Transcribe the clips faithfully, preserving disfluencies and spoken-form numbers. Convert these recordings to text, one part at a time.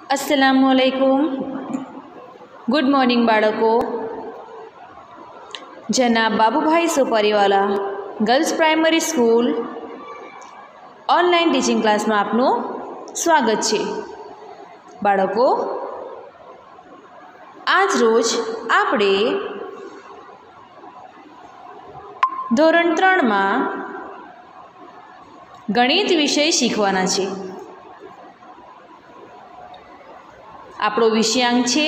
अस्सलामुअलैकुम। Good morning बाळको। जनाब Babubhai Sopariwala girls primary school online teaching class में आपनु स्वागत है। बाळको, आज रोज आपणे धोरण त्रण में गणित विषय शीखवाना छे। आपणो विषयांक छे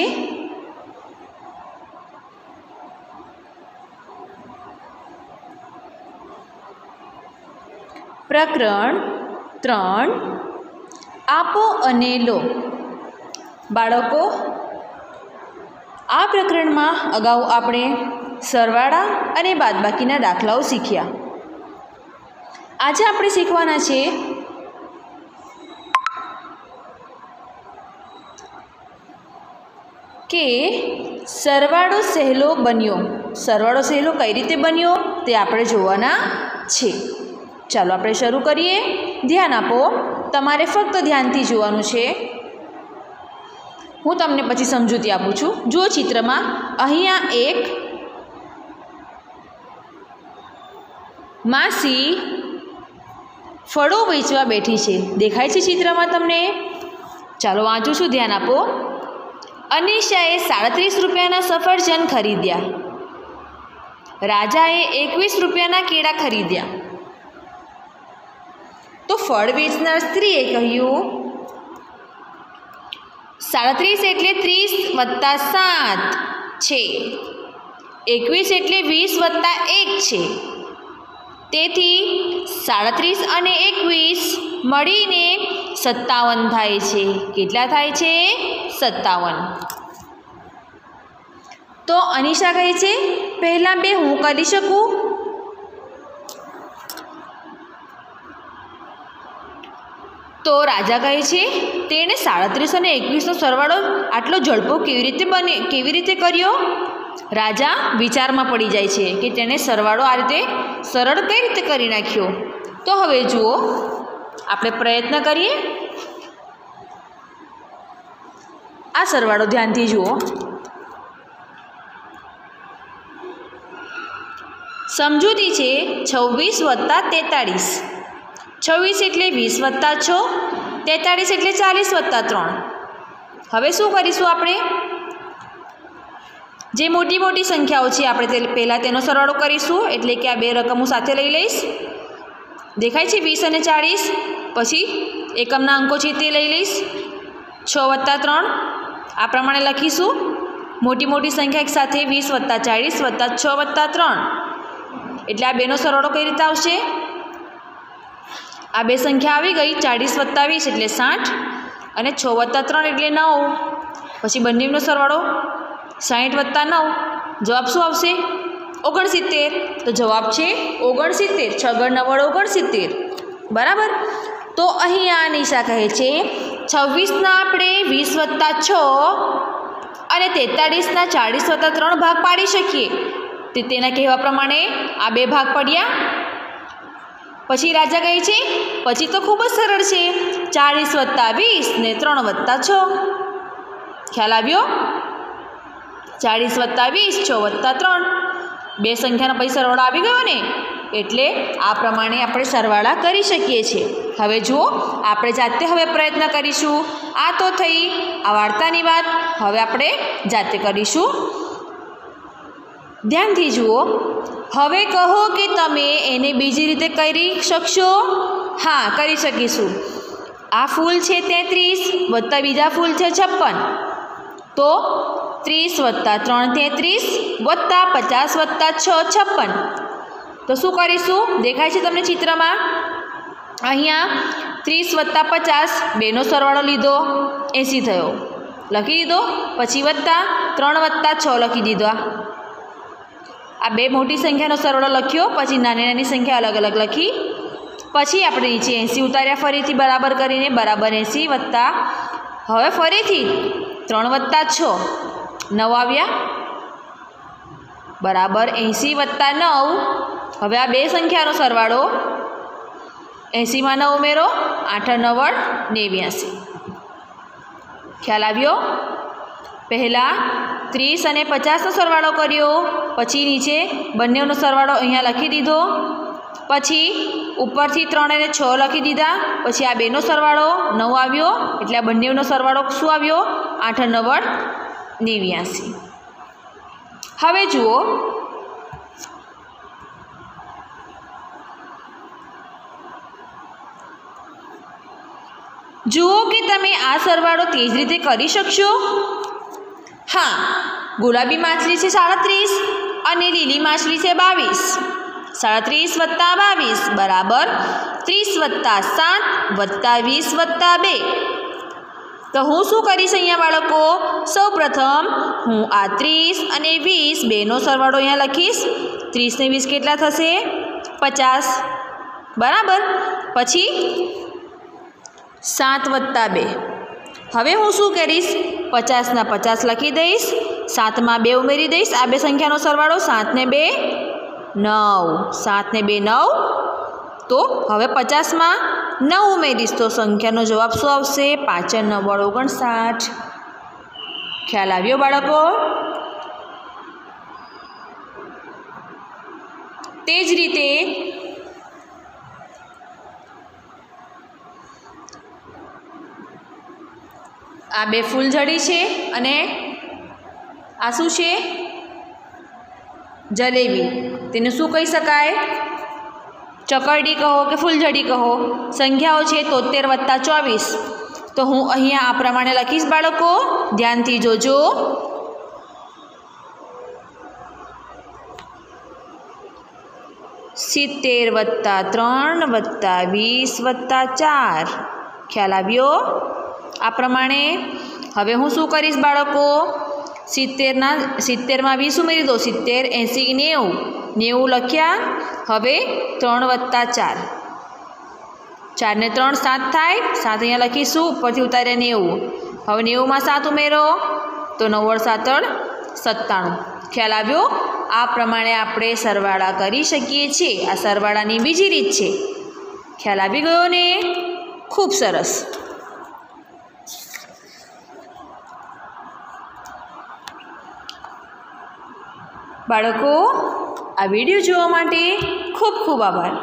प्रकरण त्रण आपो अने लो। बाळको, आ प्रकरण में अगाऊ आपणे सरवाळा अने बादबाकीना दाखलाओ शीख्या। आज आपणे शीखवाना छे के सरवाळो सहेलो बन्यो। सरवाळो सहेलो कई रीते बन्यो ते आपणे जोवाना छे। चालो आपणे शरू करीए। ध्यान आपो, तमारे फक्त ध्यानथी जोवानुं छे। हूँ तमने पछी समजूती आपूं छुं। जो चित्र में अहींया एक मासी फळो वेचवा बैठी छे, देखाय छे चित्र में तमने? चालो वाँचुं छुं, ध्यान आपो। अनीशाए साड़ीस रुपयाना सफरजन खरीद्या। राजाए एकवीस रुपयाना केळा खरीद्या। तो फळ वेचनार स्त्रीए कह्युं साड़ीस एटले तीस वत्ता सात छे, एकवीस एटले वीस वत्ता एक छे। तेथी साड़ीस अने एकवीस मळीने सत्तावन थाय छे। केटला थाय छे? सत्तावन। तो अनीशा कहे छे पहला बे हूँ करी शकूँ। तो राजा कहे छे तेणे साड़ीस अने एकवीस नो सरवाळो आटलो झड़पो केवी रीते बने केवी रीते कर्यो? राजा विचार में पड़ी जाए छे कि तेणे सरवाळो आ रीते सरळ कई रीते करी नाख्यो। तो हवे जुओ, आपणे प्रयत्न करीए। आ सरवाळो ध्यानथी जुओ। समजूती छे छवीस वत्ता तेतालीस। छवीस एटले वीस वत्ता छ, तेतालीस एटले चालीस वत्ता त्रण। हवे शुं करीशुं आपणे? जे मोटी मोटी संख्याओ छे आपणे ते पहेला तेनो सरवाळो करीशुं, एटले के आ बे रकमों साथे लई लईश। देखाय छे वीस अने चालीस, पछी एकमना अंको छे ते लई लईश। छ वत्ता त्रण आ प्रमाणे लखीशुं। मोटी मोटी संख्या एक साथे वीस वत्ता चालीस वत्ता छ वत्ता त्रण, एटले आ बेनो सरवाळो कई रीते आवशे? आ बे संख्या आवी गई। चालीस वत्ता वीस एटले साठ अने छ वत्ता त्रण एटले नव। पछी बंनेनो सरवाळो साठ वत्ता नव, जवाब शुं आवशे? ओगणसित्तेर। तो जवाब छे ओगणसित्तेर। छगण नव्वद ओगणसित्तेर, बराबर। तो अहींया अनीशा कहे छे छवीसना आपणे वीस वत्ता छ अने तेतालीसना चालीस वत्ता त्रण भाग पाड़ी शकीए। ते तेना कहेवा प्रमाणे आ बे भाग पड्या। पछी राजा कहे छे पछी तो खूब ज सरळ छे, चालीस वत्ता वीस ने त्रण वत्ता छ। ख्याल आव्यो? चालीस वत्ता वीस, छ वत्ता त्रण, बे संख्यानो पछी सरवाळो आवी गयो ने, एटले आ प्रमाणे आपणे सरवाळा करी शकीए छीए। हवे जुओ, आपणे जाते हवे प्रयत्न करीशुं। आ तो थई आ वार्तानी वात। हवे आपणे जाते करीशुं। ध्यानथी जुओ। हवे कहो कि तमे एने बीजी रीते करी शकशो? हाँ, करी शकीशुं। आ फूल छे तेत्रीस वत्ता बीजा फूल छे छप्पन, तो तीस वत्ता त्रण तेत्रीस वत्ता पचास वत्ता छ छप्पन। तो शुं करीशुं? देखाय छे तमने चित्र में? अहींया तीस वत्ता पचास बेनो सरवाळो लीधो, एसी थयो, लखी दीधो। पछी वत्ता त्रण वत्ता छ लखी दीधा। आ बे मोटी संख्यानो सरवाळो लख्यो, पछी नानी नानी संख्या अलग अलग लखी। पछी आपणे नीचे एसी उतार्या फरीथी बराबर करीने, बराबर एसी वत्ता हवे फरीथी त्रण वत्ता छ नव आव्या, बराबर एसी वत्ता नव। हवे आ बे संख्यानो सरवाळो एसी में नौ उमेरो, आठ नव्वद नेव्यासी। ખ્યાલ આવ્યો? પહેલાં ત્રીસ અને પચાસનો સરવાળો કર્યો, પછી નીચે બંનેનો સરવાળો અહીંયા લખી દીધો, પછી ઉપરથી ત્રણ અને છ લખી દીધા, પછી આ બેનો સરવાળો નવ આવ્યો, એટલે આ બંનેનો સરવાળો શું આવ્યો? આઠ નવ્વદ નેવ્યાસી. હવે જુઓ, જુઓ કે તમે આ સરવાળો તે જ રીતે કરી શકશો? હા, ગુલાબી માછલી છે સાડત્રીસ અને લીલી માછલી છે બાવીસ. સાડત્રીસ વત્તા બાવીસ બરાબર ત્રીસ વત્તા સાત વત્તા વીસ વત્તા બે. તો હું શું કરીશ અહીંયા બાળકો? સૌ પ્રથમ હું આ ત્રીસ અને વીસ બેનો સરવાળો અહીંયા લખીશ. ત્રીસ ને વીસ કેટલા થશે? પચાસ. બરાબર. પછી સાત વત્તા બે. હવે હું શું કરીશ? પચાસના પચાસ લખી દઈશ, સાતમાં બે ઉમેરી દઈશ. આ બે સંખ્યાનો સરવાળો સાત ને બે નવ. સાત ને બે નવ. તો હવે પચાસમાં નવ ઉમેરીશ તો સંખ્યાનો જવાબ શું આવશે? પાંચ નવ્વાણું ઓગણસાઠ. ખ્યાલ આવ્યો બાળકો? તે જ રીતે આ બે ફૂલઝડી છે અને આ શું છે? જલેબી. તેને શું કહી શકાય? ચકરડી કહો કે ફૂલઝડી કહો. સંખ્યાઓ છે તોતેર વત્તા ચોવીસ. તો હું અહીંયા આ પ્રમાણે લખીશ બાળકો, ધ્યાનથી જોજો. સિત્તેર વત્તા ત્રણ વત્તા વીસ વત્તા ચાર. ખ્યાલ આવ્યો? આ પ્રમાણે હવે હું શું કરીશ બાળકો? સિત્તેરના સિત્તેરમાં વીસ ઉમેરી દો. સિત્તેર એંસી નેવું. નેવું લખ્યા. હવે ત્રણ વત્તા ચાર. ચાર ને ત્રણ સાત થાય. સાત અહીંયા લખીશું, ઉપરથી ઉતાર્યા નેવું. હવે નેવુંમાં સાત ઉમેરો તો નવ્વદ સાતડ સત્તાણું. ખ્યાલ આવ્યો? આ પ્રમાણે આપણે સરવાળા કરી શકીએ છીએ. આ સરવાળાની બીજી રીત છે. ખ્યાલ આવી ગયો ને? ખૂબ સરસ. બાળકો, આ વિડીયો જોવા માટે ખૂબ ખૂબ આભાર.